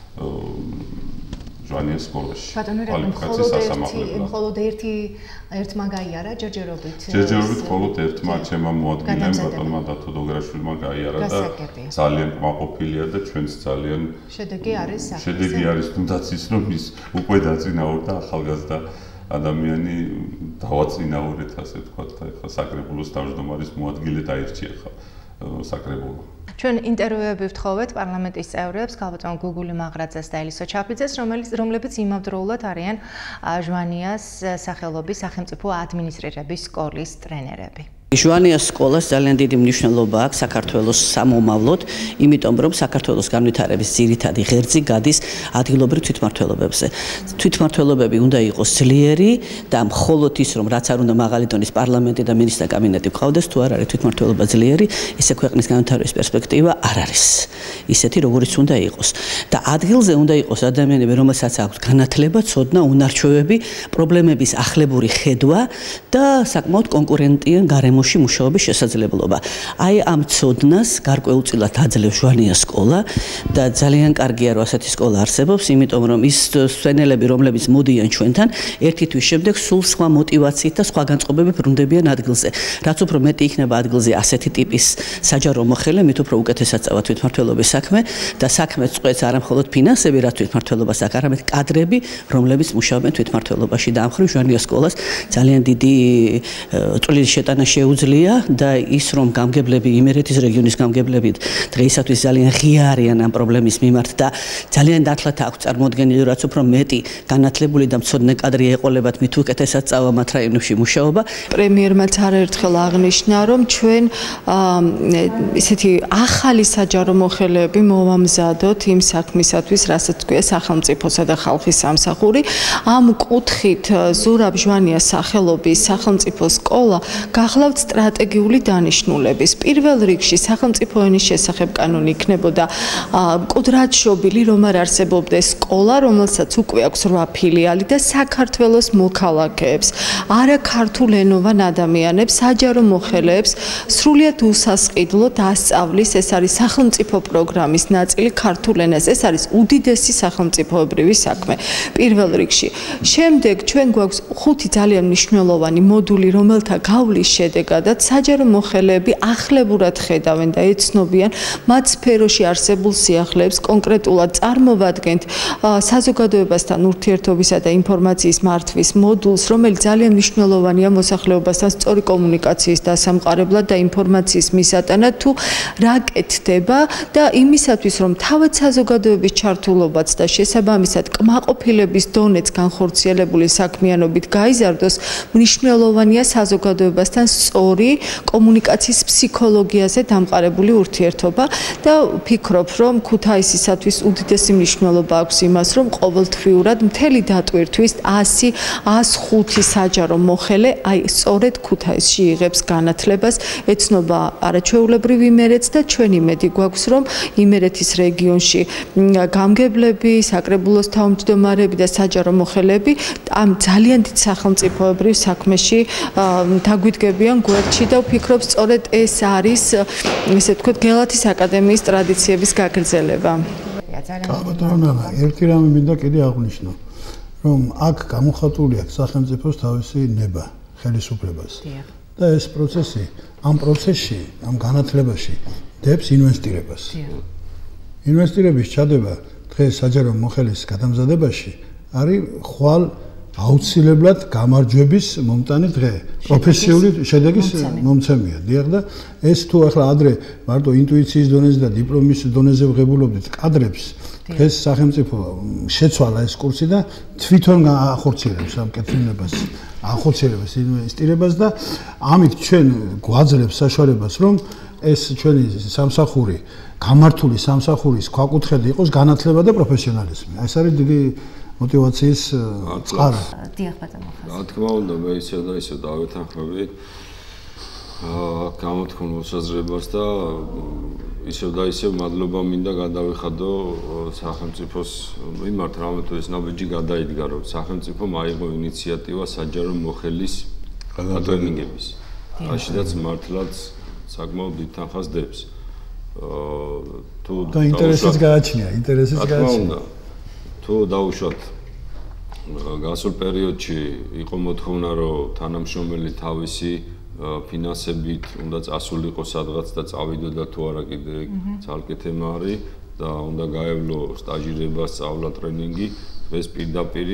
ჟვანიას სკოლაში. კვალიფიკაციის სასამართლებლად. მხოლოდ ერთი ერთმა გაიარა ჯერჯერობით. ჯერჯერობით მხოლოდ ერთმა ჩემმა მოადგილემ ბატონმა დათო დოგრაშვილმა გაიარა და ძალიან კმაყოფილია და ჩვენც ძალიან შედეგი არის სახის. შედეგი არის თუნდაც ის რომ ის უკვე დაწინაურდა ახალგაზრდა ადამიანი დავაწინაურეთ ასე ვთქვათ და ეხლა საკრებულოს თავმჯდომარის მოადგილე დაირჩია ხა საკრებულო. ჩვენ ინტერვიუები ვთხოვეთ პარლამენტის წევრებს, ქალბატონ გუგული მაღრაძეს და ელისო ჩაფიძეს, რომლებიც იმავდროულად არიან ჟვანიას სახელობის სახელმწიფო ადმინისტრირების სკოლის ტრენერები. ჟვანიას სკოლას ძალიან დიდი მნიშვნელობა აქვს საქართველოს სამომავლოდ, იმიტომ რომ საქართველოს განვითარების ძირითადი ღერძი გადის ადგილობრივ თვითმმართველობებზე. თვითმმართველობები უნდა იყოს ძლიერი და მხოლოდ ის რომ რაც არ უნდა მაღალი დონის პარლამენტი და მინისტრთა კაბინეტი გყავდეს, თუ არ არის თვითმმართველობა ძლიერი, ისე ქვეყნის განვითარების პერსპექტივა არ არის. ისეთი როგორიც უნდა იყოს. და ადგილზე უნდა იყოს ადამიანები, რომელსაც აქვს განათლება, ცოდნა, უნარჩვევები, პრობლემების ახლებური ხედვა და საკმაოდ კონკურენტიან გარემოში მუშაობის შესაძლებლობა. აი ამ ცოდნას გარკვეულწილად აძლევს ჟვანიას სკოლა და ძალიან კარგია რომ ასეთი სკოლა არსებობს, იმიტომ რომ ის სვენელები, რომლებიც მოდიან ჩვენთან, ერთი თვის შემდეგ სულ სხვა მოტივაციით და სხვა განწყობებით ბრუნდებიან ადგილზე. რაც უფრო მეტი იქნება ადგილზე ასეთი ტიპის საჯარო მოხელე, მით უფრო უკეთესად წავა თვითმმართველობის საქმე და საქმე წყვეტს არა მხოლოდ ფინანსები, რაც თვითმმართველობას აქვს, არამედ კადრები, რომლებიც მუშაობენ თვითმმართველობაში და ამ ხრივ ჟვანიას სკოლას ძალიან დიდი წვლილი შეტანა შეუძლია და ის რომ გამგებლები იმერეთის რეგიონის გამგებლები დღეისათვის ძალიან ღია არიან ამ პრობლემის მიმართ და ძალიან დათლად აქვს წარმოდგენილი რაც უფრო მეტი განათლებული და მცოდნე კადრი ეყოლებათ მით უკეთესად წავა მათ რაიონებში მუშაობა. პრემიერმაც არაერთხელ აღნიშნა რომ ჩვენ ისეთი ახალი საჯარო მოხელეები მოვამზადოთ იმ საქმისათვის რასაც ქვია სახელმწიფოსა და ხალხის სამსახური. ამ კუთხით ზურაბ ჟვანიას სახელობის სახელმწიფო სკოლა გახლავთ სტრატეგიული დანიშნულების. პირველ რიგში სახელმწიფო ენის შესახებ კანონი იქნებოდა მკვდრად შობილი რომ არ არსებობდეს სკოლა, რომელსაც უკვე აქვს რვა ფილიალი და საქართველოს მოქალაქეებს, არა ქართულენოვან ადამიანებს, საჯარო მოხელეებს სრულიად უსასყიდლოდ ასწავლის. ეს არის სახელმწიფო პროგრამის ნაწილი ქართულ ენას. ეს არის უდიდესი სახელმწიფოებრივი საქმე პირველ რიგში. შემდეგ ჩვენ გვაქვს ხუთი ძალიან მნიშვნელოვანი მოდული, რომელთა გავლის შედეგადაც საჯარო მოხელეები ახლებურად ხედავენ და ეცნობიან მათ სფეროში არსებულ სიახლეებს, კონკრეტულად წარმოვადგენთ საზოგადოებასთან ურთიერთობისა და ინფორმაციის მართვის მოდულს, რომელიც ძალიან მნიშვნელოვანია მოსახლეობასთან სწორი კომუნიკაციის დასამყარებლად და ინფორმაციის მისატანად, თუ რა კეთდება და იმისათვის, რომ თავად საზოგადოების ჩართულობაც და შესაბამისად კმაყოფილების დონეც განხორციელებული საქმიანობით გაიზარდოს, მნიშვნელოვანია საზოგადოებასთან სწორი კომუნიკაციის ფსიქოლოგიაზე დამყარებული ურთიერთობა და ვფიქრობ, რომ ქუთაისისათვის უდიდესი მნიშვნელობა აქვს იმას, რომ ყოველთვიურად მთელი დატვირთვის ასი ას ხუთი საჯარო მოხელე აი სწორედ ქუთაისში იღებს განათლებას, ეცნობა არაჩვეულებრივ იმერეთს და ჩვენი იმედი გვაქვს, რომ იმერეთის რეგიონში გამგებლები, საკრებულოს თავმჯდომარეები და საჯარო მოხელეები ამ ძალიან დიდ სახელმწიფოებრივ საქმეში დაგვიდგებიან გვერდში და ვფიქრობ, სწორედ ეს არის, ესე ვთქვათ, გელათის აკადემიის ტრადიციების გაგრძელება. ბატონო, ერთი რამე მინდა კიდე აღვნიშნო, რომ აქ გამოხატული აქვს სახელმწიფოს თავისი ნება, ხელისუფლებას. და ეს პროცესი, ამ პროცესში, ამ განათლებაში დებს ინვესტირებას. ინვესტირების ჩადება დღეს საჯარო მოხელის გადამზადებაში არის ხვალ აუცილებლად გამარჯვების მომტანი დღე, პროფესიული შედეგის მომცემია. დიახ და ეს თუ ახლა ადრე მარტო ინტუიციის დონეზე და დიპლომის დონეზე ვღებულობდით კადრებს, დღეს სახელმწიფო შეცვალა ეს კურსი და თვითონ ახორციელებს ამ კეთილებას, ახორციელებს ინვესტირებას და ამით ჩვენ გვაძლევს საშუალებას, რომ ეს ჩვენი სამსახური, გამართული სამსახურის ქვაკუთხედი იყოს განათლება და პროფესიონალიზმი. ეს არის დიდი мотивაციის წყარო. დიახ ბატონო. რა თქმა უნდა, მე ისევ და ისევ დავეთანხმები აა გამოთქმულ მოსაზრებას და ისევ და ისევ მადლობა მინდა გადავიხადო სახელმწიფოს მიმართ, რამე თუ ეს ნაბიჯი გადაიდგა, რომ სახელმწიფო მაიღო ინიციატივა საჯარო მოხელის გატრენინგების.აშიდაც მართლაც საკმაოდ დიდ თანხას დებს. აა თუ და ინტერესიც გააჩნია, ინტერესიც გააჩნია. თუ დაუშვათ გასულ პერიოდში იყო მოთხოვნა, რომ თანამშრომელი თავისი ფინანსებით უნდა წასულიყო სადღაც და წავიდოდა თუ არა კიდე ცალკე თემა არის და უნდა გაევლო სტაჟირება, სწავლა, ტრენინგი. დღეს პირდაპირ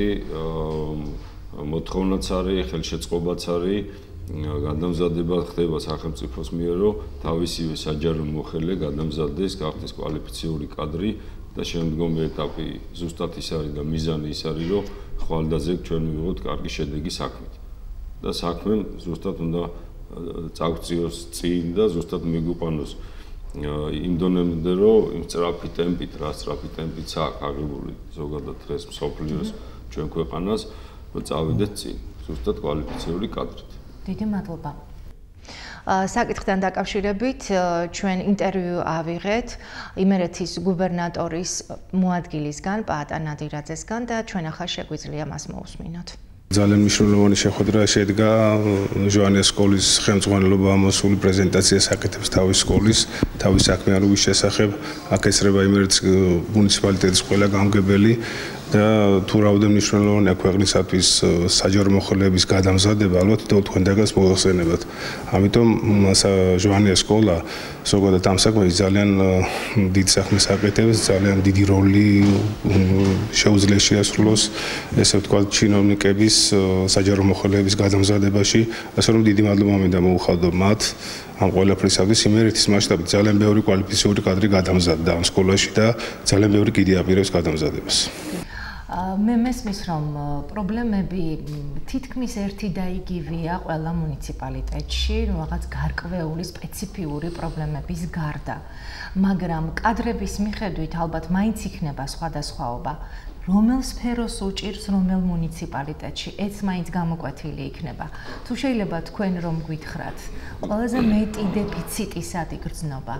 მოთხოვნაც არის, ხელშეწყობაც არის, გადამზადება ხდება სახელმწიფოს მიერ, რომ თავისივე საჯარო მოხელე გადამზადდეს, გახდეს კვალიფიციური კადრი და შემდგომი ეტაპი ზუსტად ის არის და მიზანი ის არის, რომ ხვალდაზე ჩვენ მივიღოთ კარგი შედეგი საქმით. და საქმე ზუსტად უნდა წაგწიოს წინ და ზუსტად მიგვიყვანოს იმ დონემდე, რომ იმ სწრაფი ტემპით, რა სწრაფი ტემპიც აქვს აღებული ზოგადად დღეს მსოფლიოს ჩვენ ქვეყანას, რომ წავიდეთ წინ, ზუსტად კვალიფიციური კადრით. დიდი მადლობა. საკითხთან დაკავშირებით ჩვენ ინტერვიუ ავიღეთ იმერეთის გუბერნატორის მოადგილისგან, პაატა ნადირაძესგან და ჩვენ ახლა შეგვიძლია მას მოусმინოთ. ძალიან მნიშვნელოვანი შეხვედრა შედგა ჟოანეს სკოლის ხელმძღვანელობა ამოსული პრეზენტაცია საკეთებს თავის სკოლის, თავის საქმიანობის შესახებ, აქ ესწრება იმერეთის მუნიციპალიტეტის ყველა გამგებელი და თუ რაოდენ მნიშვნელოვანია ქვეყნისათვის საჯარო მოხელეების გადამზადება, ალბათ თქვენთაგანს მოახსენებათ. ამიტომ ჟოანეს სკოლა ზოგადად ამ საქმეში ძალიან დიდ საქმეს აკეთებს, ძალიან დიდი როლი შეუძლია შეასრულოს, ესე ვთქვათ, ჩინოვნიკების საჯარო მოხელეების გადამზადებაში, ასე რომ დიდი მადლობა მინდა მოუხადო მათ ამ ყველაფრისათვის. იმერეთის მასშტაბით ძალიან ბევრი კვალიფიციური კადრი გადამზადდა ამ სკოლაში და ძალიან ბევრი კიდე აპირებს გადამზადებას. მე მესმის, რომ პრობლემები თითქმის ერთი და იგივეა ყველა მუნიციპალიტეტში, რაღაც გარკვეული სპეციფიური პრობლემების გარდა. მაგრამ კადრების მიხედვით ალბათ მაინც იქნება სხვადასხვაობა. რომელ სფეროს უჭირს რომელ მუნიციპალიტეტში, ეს მაინც გამოკვეთილი იქნება. თუ შეიძლება თქვენ რომ გითხრათ, ყველაზე მეტი დეფიციტი სად იგრძნობა?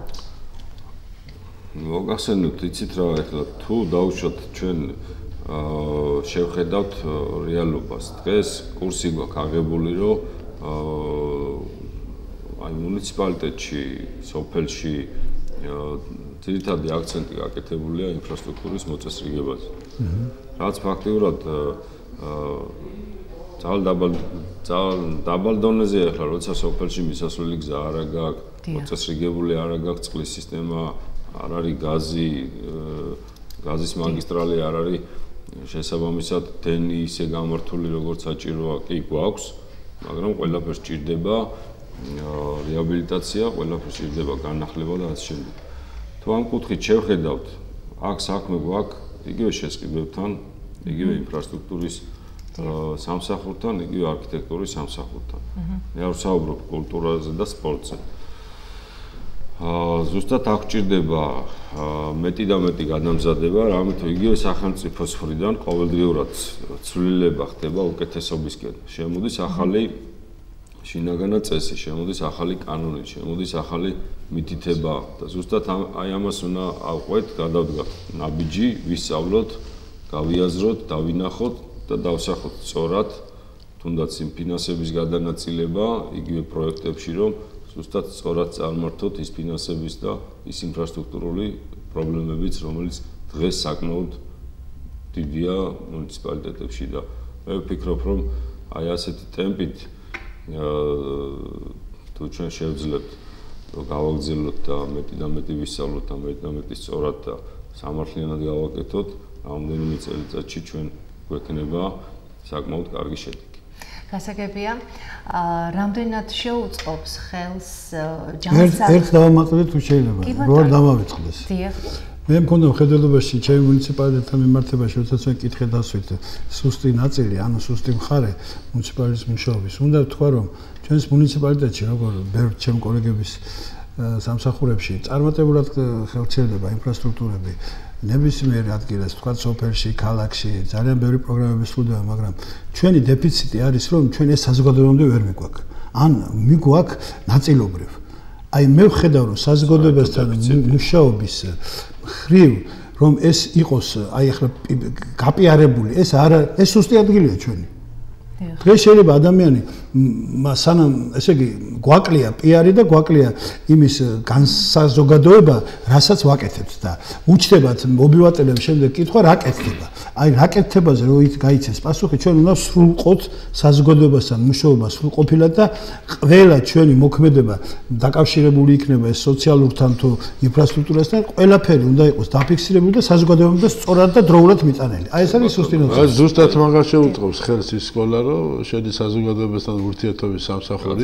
მოგახსენოთ, იცით რა, ეხლა თუ დავუშვათ ჩვენ შევხედავთ რეალობას. დღეს კურსი გვაქვს აღებული, რომ აი მუნიციპალიტეტში, სოფელში ძირითადი აქცენტი გაკეთებულია ინფრასტრუქტურის მოწესრიგებაზე. რაც ფაქტიურად ძალიან დაბალ ძალიან დაბალ დონეზეა ახლა, როცა სოფელში მისასვლელი გზა არ აქვს, მოწესრიგებული არ აქვს, წყლის სისტემა არ არის, გაზი, გაზის მაგისტრალი არ არის. შესაბამისად დენი ისე გამართული როგორც საჭიროა კი გვაქვს, მაგრამ ყველაფერს ჭირდება რეაბილიტაცია, ყველაფერს ჭირდება განახლება და ასე შემდეგ. თუ ამ კუთხით შევხედავთ, აქ საქმე გვაქვს იგივე შესყიდვებთან, იგივე ინფრასტრუქტურის სამსახურთან, იგივე არქიტექტურის სამსახურთან. მე არ ვსაუბრობ კულტურაზე და სპორტზე. ზუსტად აქ ჭირდება მეტი და მეტი გადამზადება, რამე თუ იგივე სახელმწიფოს მხრიდან ყოველდღიურად ცვლილება ხდება უკეთესობისკენ. შემოდის ახალი შინაგანა წესი, შემოდის ახალი კანონი, შემოდის ახალი მითითება და ზუსტად აი ამას უნდა ავყვეთ, გადავდგათ ნაბიჯი, ვისწავლოთ, გავიაზროთ, დავინახოთ და დავსახოთ სწორად, თუნდაც იმ ფინანსების გადანაწილება იგივე პროექტებში, რომ ზუსტად სწორად წარმართოთ ის ფინანსების და ის ინფრასტრუქტურული პრობლემებიც, რომელიც დღეს საკმაოდ დიდია მუნიციპალიტეტებში და მე ვფიქრობ, რომ აი ასეთი ტემპით თუ ჩვენ შევძლებთ, რომ გავაგრძელოთ და მეტი და მეტი ვისწავლოთ და მეტი და მეტი სწორად და სამართლიანად გავაკეთოთ, რამდენიმე წელიწადში ჩვენ გვექნება საკმაოდ კარგი შედეგი. გასაგებია, რამდენად შეუწყობს ხელს ჯანსაღ ერთ დავამატოთ თუ შეიძლება, რო არ დავავიწყდეს. დიახ. მე მქონდა მხედველობაში ჩემი მუნიციპალიტეტთან მიმართებაში, როდესაც მე კითხე დასვით სუსტი ნაწილი, ანუ სუსტი მხარე მუნიციპალიტეტის მუშაობის. უნდა ვთქვა, რომ ჩვენს მუნიციპალიტეტში, როგორ ბევრ ჩემ კოლეგების სამსახურებში წარმატებულად ხორციელდება ინფრასტრუქტურები ნებისმიერ ადგილას, თქვა სოფელში, ქალაქში, ძალიან ბევრი პროგრამები სრულდება, მაგრამ ჩვენი დეფიციტი არის, რომ ჩვენ ეს საზოგადოებამდე ვერ მიგვაქვს. ან მიგვაქვს ნაწილობრივ. აი მე ვხედავ, რომ საზოგადოებასთან მუშაობის ხრივ, რომ ეს იყოს, აი ახლა გაპიარებული, ეს არა, ეს სუსტი ადგილია ჩვენი. დღეს შეიძლება ადამიანი სანამ ესე იგი გვაკლია პიარი და გვაკლია იმის განსაზოგადოება, რასაც ვაკეთებთ და უჩნდებათ მობილატელებს შემდეგ კითხვა რა კეთდება. აი რა კეთდებაზე რო გაიცეს პასუხი, ჩვენ უნდა სრულყოთ საზოგადოებასთან მუშაობა სრულყოფილად და ყველა ჩვენი მოქმედება დაკავშირებული იქნება ეს სოციალურთან თუ ინფრასტრუქტურასთან, ყველაფერი უნდა იყოს დაფიქსირებული და საზოგადოებამდე სწორად და დროულად მიწანილი. აი ეს არის სუსტი ნაცვლად. ზუსტად მაგას შეუწყობს ხელს ის სკოლა, რომ შედის საზოგადოებასთან ურთიერთობის სამსახური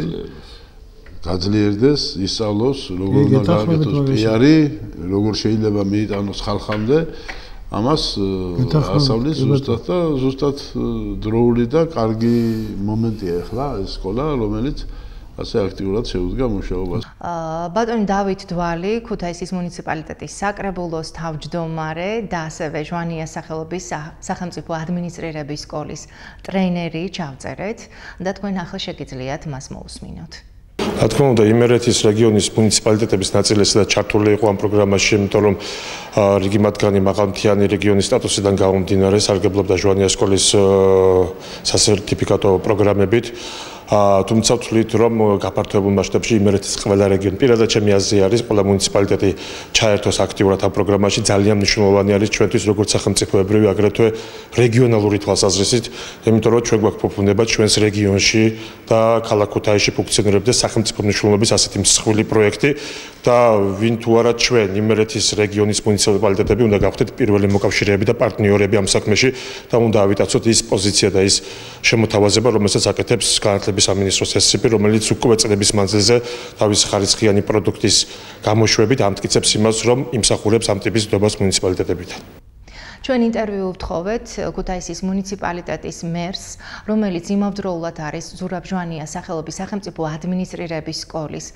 გაძლიერდეს, ისწავლოს, როგორ უნდა გააკეთოს პიარი, როგორ შეიძლება მიიტანოს ხალხამდე. ამას ასწავლის ზუსტად და ზუსტად დროული და კარგი მომენტია ახლა ეს სკოლა, რომელიც ასე აქტიურად შეუდგა მუშაობას. ბატონი დავით დვალი, ქუთაისის მუნიციპალიტეტის საკრებულოს თავმჯდომარე და ასევე ჟვანიას სახელობის სახელმწიფო ადმინისტრირების სკოლის ტრეინერი ჩავწერეთ და თქვენ ახლა შეგიძლიათ მას მოусმინოთ. რა თქმა უნდა, იმერეთის რეგიონის მუნიციპალიტეტების ნაწილისა და ჩართული იყო ამ პროგრამაში, იმიტომ რომ რიგი მათგანი მაღალმთიანი რეგიონის სტატუსიდან გამომდინარე სარგებლობდა ჟვანიას სკოლის სასერტიფიკატო პროგრამებით. თუმცა ვთვლით, რომ გაფართოებულ მასშტაბში იმერეთის ყველა რეგიონი, პირადად ჩემი აზრი არის, ყველა მუნიციპალიტეტი ჩაერთოს აქტიურად ამ პროგრამაში, ძალიან მნიშვნელოვანი არის ჩვენთვის როგორც სახელმწიფოებრივი, აგრეთვე რეგიონალური თვალსაზრისით, იმიტომ რომ ჩვენ გვაქვს ფუფუნება ჩვენს რეგიონში და ქალაქ ქუთაისში ფუნქციონირებდეს სახელმწიფო მნიშვნელობის ასეთი მსხვილი პროექტი და ვინ თუ არა ჩვენ იმერეთის რეგიონის მუნიციპალიტეტები უნდა გავხდეთ პირველი მოკავშირეები და პარტნიორები ამ საქმეში და უნდა ავიტაცოთ ის პოზიცია და ის შემოთავაზება, რომელსაც აკეთებს განათლების სამინისტროს წესები, რომელიც უკვე წლების მანძილზე თავის ხარისხიანი პროდუქტის გამოშვებით ამტკიცებს იმას, რომ იმსახურებს ამ ტიპის ნდობას მუნიციპალიტეტებიდან. ჩვენ ინტერვიუ ვთხოვეთ ქუთაისის მუნიციპალიტეტის მერს, რომელიც იმავდროულად არის ზურაბ ჟვანიას სახელობის სახელმწიფო ადმინისტრირების სკოლის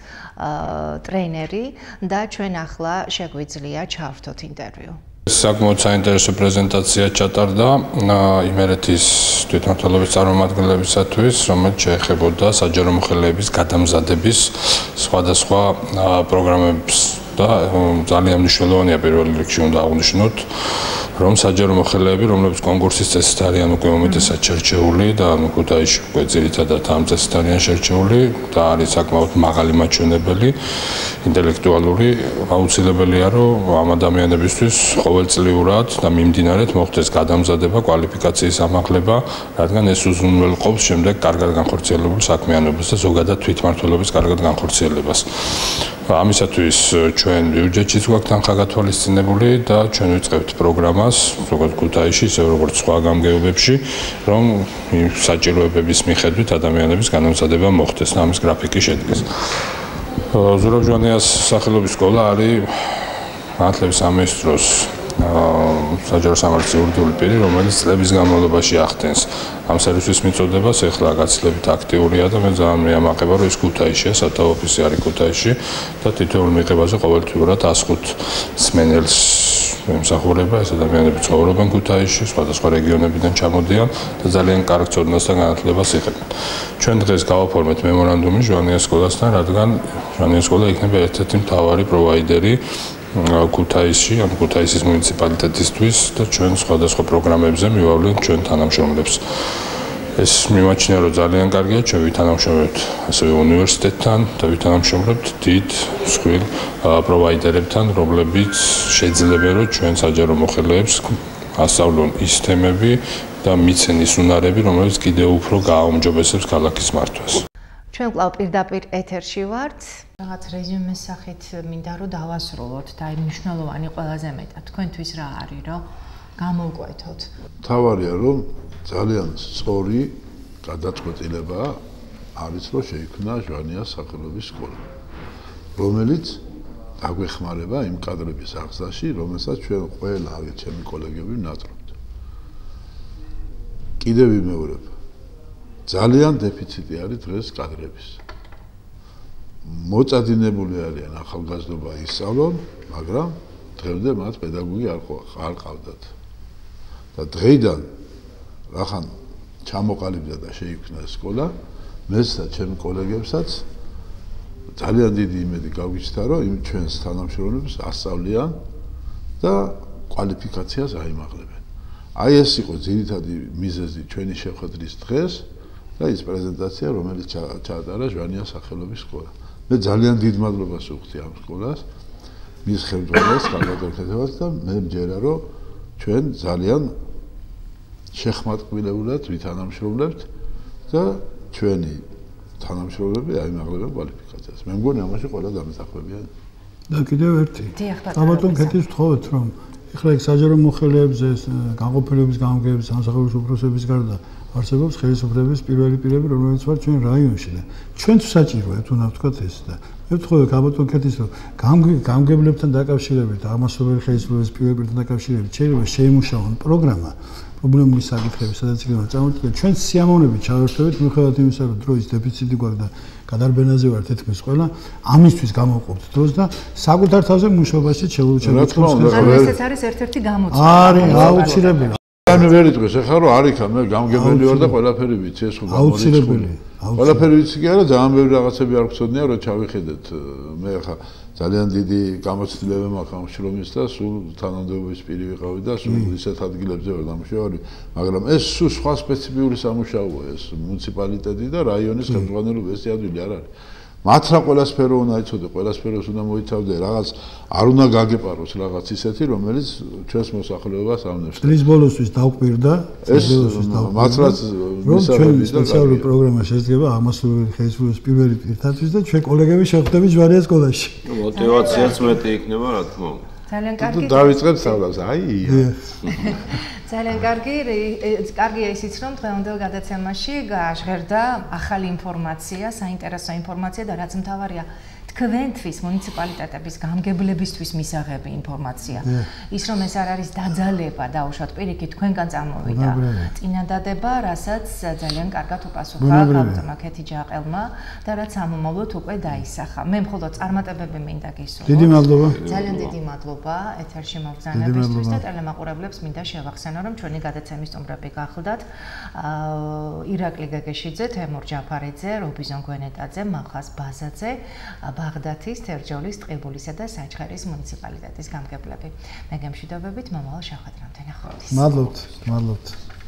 ტრეინერი და ჩვენ ახლა შეგვიძლია ჩავრთოთ ინტერვიუ. საკმაოდ საინტერესო პრეზენტაცია ჩატარდა იმერეთის თვითმმართველობის წარმომადგენლებისათვის, რომელიც შეეხებოდა საჯარო მოხელეების გადამზადების სხვადასხვა პროგრამებს და ძალიან მნიშვნელოვანია პირველ რიგში უნდა აღვნიშნოთ, რომ საჯარო მოხელეები, რომლებიც კონკურსის წესით არიან უკვე უმეტესად შერჩეული და ქუთაისში უკვე ძირითადად ამ წესით არიან შერჩეული და არის საკმაოდ მაღალი მაჩვენებელი, ინტელექტუალური, აუცილებელია, რომ ამ ადამიანებისთვის ყოველწლიურად და მიმდინარედ მოხდეს გადამზადება, კვალიფიკაციის ამაღლება, რადგან ეს უზრუნველყოფს შემდეგ კარგად განხორციელებულ საქმიანობას და ზოგადად თვითმმართველობის კარგად განხორციელებას. ამისათვის ჩვენ ბიუჯეტშიც გვაქვს თანხა გათვალისწინებული და ჩვენ ვიწყებთ პროგრამას, როგორც ქუთაისში, ისე როგორც სხვა გამგეობებში, რომ საჭიროებების მიხედვით ადამიანების განამზადება მოხდეს და ამის გრაფიკი შედგეს. ზურაბ ჟვანიას სახელობის სკოლა არის განათლების სამინისტროს საჯარო სამართლის იურიდიული პირი, რომელიც წლების განმავლობაში ახდენს ამ სერვისის მიწოდებას, ეხლა გაცილებით აქტიურია და მე ძალიან მეამაყება, რომ ის ქუთაისშია, სათავო ოფისი არის ქუთაისში და თითოეულ მიღებაზე ყოველთვიურად ას ხუთ მსმენელს ემსახურება, ეს ადამიანები ცხოვრობენ ქუთაისში, სხვადასხვა რეგიონებიდან ჩამოდიან და ძალიან კარგ ცოდნას და განათლებას იღებენ. ჩვენ დღეს გავაფორმეთ მემორანდუმი ჟვანიას სკოლასთან, რადგან ჟვანიას სკოლა იქნება ერთ-ერთი მთავარი პროვაიდერი ქუთაისში, ან ქუთაისის მუნიციპალიტეტისთვის და ჩვენ სხვადასხვა პროგრამებზე მივავლენთ ჩვენ თანამშრომლებს. ეს მიმაჩნია, რომ ძალიან კარგია, ჩვენ ვითანამშრომლებთ ასევე უნივერსიტეტთან და ვითანამშრომლებთ დიდ მსხვილ პროვაიდერებთან, რომლებიც შეძლებენ, რომ ჩვენ საჯარო მოხელეებს ასწავლონ ის თემები და მიცენ ის უნარები, რომელიც კიდევ უფრო გააუმჯობესებს ქალაქის მართვას. ჩვენ კვლავ პირდაპირ ეთერში ვართ. რაღაც რეზიუმეს სახით მინდა რომ დავასრულოთ და აი მნიშვნელოვანი ყველაზე მეტად თქვენთვის რა არის, რომ გამოვკვეთოთ. თავარია რომ ძალიან სწორი გადაწყვეტილება არის, რომ შეიქმნა ჟვანიას სახელობის სკოლა, რომელიც დაგვეხმარება იმ კადრების აღზრდაში, რომელსაც ჩვენ ყველა აგერ ჩემი კოლეგები ვნატრობთ. კიდევ ვიმეორებ, ძალიან დეფიციტი არის დღეს კადრების. მოწადინებული არიან ახალგაზრდობა ისწავლონ, მაგრამ დღემდე მათ პედაგოგი არ არ ყავდათ. და დღეიდან რახან ჩამოყალიბდა და შეიქმნა სკოლა, მეც და ჩემი კოლეგებსაც ძალიან დიდი იმედი გავიჩნდა, რომ იმ ჩვენს თანამშრომლებს ასწავლიან და კვალიფიკაციას აიმაღლებენ. აი ეს იყო ძირითადი მიზეზი ჩვენი შეხვედრის დღეს და ის პრეზენტაცია, რომელიც ჩაატარა ჟვანიას სახელობის სკოლა. მე ძალიან დიდ მადლობას ვუხდი ამ სკოლას, მის ხელმძღვანელს, განმარტებას და მე მჯერა, რომ ჩვენ ძალიან შეხმატკბილებლად ვითანამშრომლებთ და ჩვენი თანამშრომლები აიმაღლებენ კვალიფიკაციას. მე მგონი ამაში ყველა დამსახურებია. და კიდევ ერთი. საბატონ კეთის ვთხოვეთ, რომ ეხლა ეგ საჯარო მოხელეებზე განყოფილების გამგეების სამსახურის უფროსების გარდა არსებობს ხელისუფლების პირველი პირები, რომელიც ვარ ჩვენ რაიონში და ჩვენც საჭიროა, თუნდაც ვთქვათ ეს და მე ვთხოვე საბატონ კეთის, რომ გამგებლებთან დაკავშირებით, აღმასრულებელი ხელისუფლების პირველ პირთან დაკავშირებით შეიძლება შეიმუშაონ პროგრამა პრობლემური საკითხები, სადაც იქნება წამოწყვეტილი. ჩვენ სიამოვნებით ჩავერთვებით, მიუხედავად იმისა, რომ დროის დეფიციტი გვაქვს და გადარბენაზე ვარ თითქმის ყველა, ამისთვის გამოვყოფთ დროს და საკუთარ თავზე მუშაობაში შევუჩერდეთ. ეს არის ერთ-ერთი გამოცდა. არის აუცილებელი. ანუ ვერ იტყვის, ახლა რომ არ იქა, მე გამგებელი ვარ და ყველაფერი ვიცი, ეს ხო აუცილებელი. ყველაფერი ვიცი კი არა, ძალიან ბევრი რაღაცები არ გწოდნია, რომ ჩავიხედეთ. მე ახლა ძალიან დიდი გამოცდილება მაქვს ამ შრომის და სულ თანამდებობის პირი ვიყავი და სულ ისეთ ადგილებზე ვარ დამუშავებული, მაგრამ ეს სულ სხვა სპეციფიკური სამუშაოა, ეს მუნიციპალიტეტი და რაიონის ხელმძღვანელობა, ეს ადვილი არ არის. მათ რა ყველასფერო უნდა იცოდე, ყველასფეროს უნდა მოიცავდე, რაღაც არ უნდა გაგეპაროს რაღაც ისეთი, რომელიც ჩვენს მოსახლეობას ავნებს. წლის ბოლოსთვის დავკვირდა, ეს მათ რაც მისაღები და სპეციალური პროგრამა შედგება აღმასრულებელი ხელისუფლების პირველი პირთათვის და ჩვენ კოლეგები შევხვდებით ჟვანიას სკოლაში. მოტივაციაც მეტი იქნება, რა თქმა უნდა. ძალიან კარგი. დავიწყებ სწავლას, აი. ძალიან კარგი, კარგია ისიც, რომ დღევანდელ გადაცემაში გააჟღერდა ახალი ინფორმაცია, საინტერესო ინფორმაცია და რაც მთავარია, თქვენთვის მუნიციპალიტეტების გამგებლებისთვის მისაღები ინფორმაცია. ის რომ ეს არ არის დაძალება, დაუშვათ პირიქით, თქვენგან წამოვიდა წინადადება, რასაც ძალიან კარგად უპასუხა ხალხმა ქეთი ჯაყელმა და რაც ამომავლოდ უკვე დაისახა. მე მხოლოდ წარმატებები მინდა გისურვო. დიდი მადლობა. ძალიან დიდი მადლობა ეთერში მოგზაურობისთვის და ტელემაყურებლებს მინდა შევახსენო, რომ ჩვენი გადაცემის სტუმრები გახლდათ ირაკლი გეგეშიძე, თემურ ჯაფარიძე, რობიზონ გვენეტაძე, მახას ბაზაძე, ბაღდათის, თერჯოლის, ტყიბულისა და საჩხერის მუნიციპალიტეტის გამგებლები. მე გემშვიდობებით მომავალ შეხვედრამდე ნახვამდის. მადლობთ, მადლობთ.